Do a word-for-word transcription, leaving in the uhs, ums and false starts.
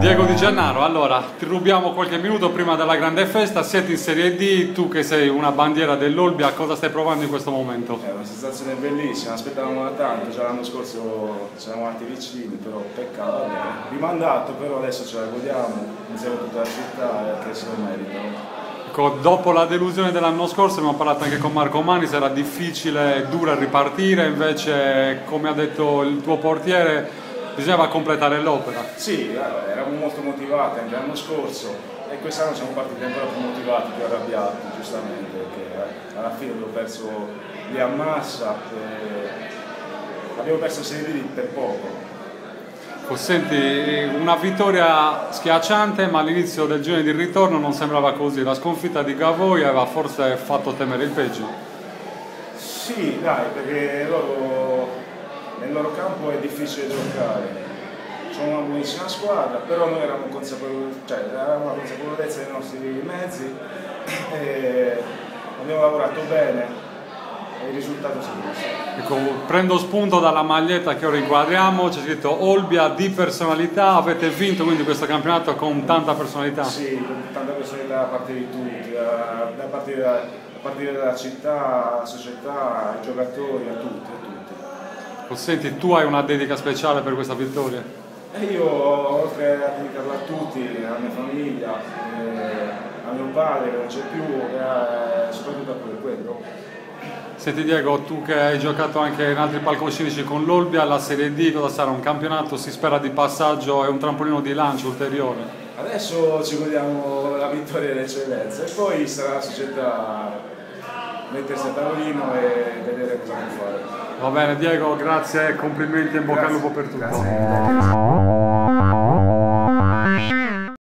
Diego Di Gennaro, allora ti rubiamo qualche minuto prima della grande festa, siete in Serie D, tu che sei una bandiera dell'Olbia, cosa stai provando in questo momento? È una sensazione bellissima, aspettavamo da tanto, già l'anno scorso ci eravamo andati vicini, però peccato, vabbè. Rimandato, però adesso ce la godiamo, insieme a tutta la città e che se lo meritano. Ecco, dopo la delusione dell'anno scorso abbiamo parlato anche con Marco Manis, era difficile e dura ripartire, invece come ha detto il tuo portiere bisognava completare l'opera. Sì, eravamo molto motivati anche l'anno scorso e quest'anno siamo partiti ancora più motivati, più arrabbiati, giustamente, perché alla fine abbiamo perso lì a Massa e abbiamo perso Serie D per poco. Oh, senti, una vittoria schiacciante, ma all'inizio del girone di ritorno non sembrava così, la sconfitta di Gavoi aveva forse fatto temere il peggio. Sì, dai, perché loro nel loro campo è difficile giocare, sono una buonissima squadra, però noi eravamo consapevoli, cioè avevamo una consapevolezza dei nostri mezzi e abbiamo lavorato bene e il risultato si è visto. Ecco, prendo spunto dalla maglietta che ora inquadriamo, c'è scritto Olbia di personalità, avete vinto quindi questo campionato con tanta personalità? Sì, con tanta personalità da parte di tutti, da, da partire, da, a partire dalla città, alla società, ai giocatori, a tutti. A tutti. Senti, tu hai una dedica speciale per questa vittoria? E io, oltre a dedicarla a tutti, alla mia famiglia, eh, a mio padre che non c'è più, e soprattutto a quello. Senti Diego, tu che hai giocato anche in altri palcoscenici con l'Olbia, la Serie D cosa sarà? Un campionato, si spera di passaggio e un trampolino di lancio ulteriore? Adesso ci godiamo la vittoria dell'eccellenza e poi sarà la società mettersi a tavolino e vedere cosa può fare. Va bene Diego, grazie, complimenti e in bocca al lupo per tutto. Grazie.